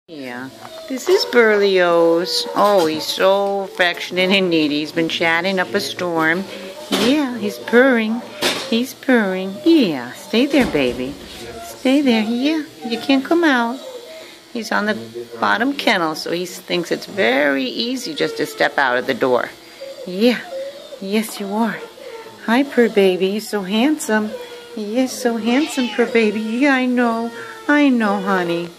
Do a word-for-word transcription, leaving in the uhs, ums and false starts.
Yeah, this is Berlioz. Oh, he's so affectionate and needy. He's been chatting up a storm. Yeah, he's purring. He's purring. Yeah, stay there, baby. Stay there. Yeah, you can't come out. He's on the bottom kennel, so he thinks it's very easy just to step out of the door. Yeah, yes you are. Hi, purr baby. He's so handsome. Yes, so handsome, purr baby. Yeah, I know. I know, honey.